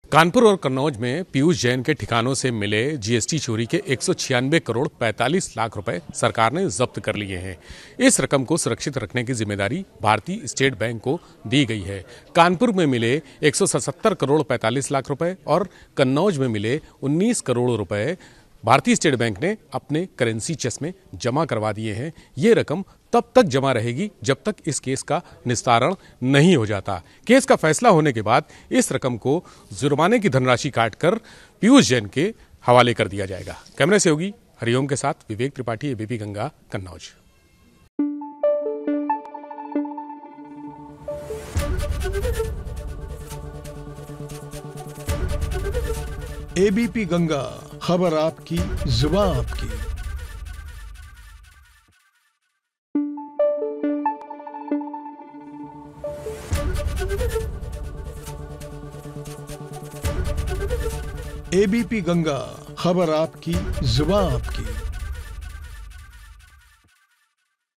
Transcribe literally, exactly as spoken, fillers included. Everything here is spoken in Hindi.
कानपुर और कन्नौज में पीयूष जैन के ठिकानों से मिले जीएसटी चोरी के एक सौ छियानवे करोड़ पैंतालीस लाख रुपए सरकार ने जब्त कर लिए हैं। इस रकम को सुरक्षित रखने की जिम्मेदारी भारतीय स्टेट बैंक को दी गई है। कानपुर में मिले एक सौ सतहत्तर करोड़ पैंतालीस लाख रुपए और कन्नौज में मिले उन्नीस करोड़ रुपए भारतीय स्टेट बैंक ने अपने करेंसी चेस्ट में जमा करवा दिए हैं। ये रकम तब तक जमा रहेगी जब तक इस केस का निस्तारण नहीं हो जाता। केस का फैसला होने के बाद इस रकम को जुर्माने की धनराशि काटकर पीयूष जैन के हवाले कर दिया जाएगा। कैमरे से होगी हरिओम के साथ विवेक त्रिपाठी, एबीपी गंगा, कन्नौज। एबीपी गंगा, खबर आपकी, जुबान आपकी। एबीपी गंगा, खबर आपकी, जुबान आपकी।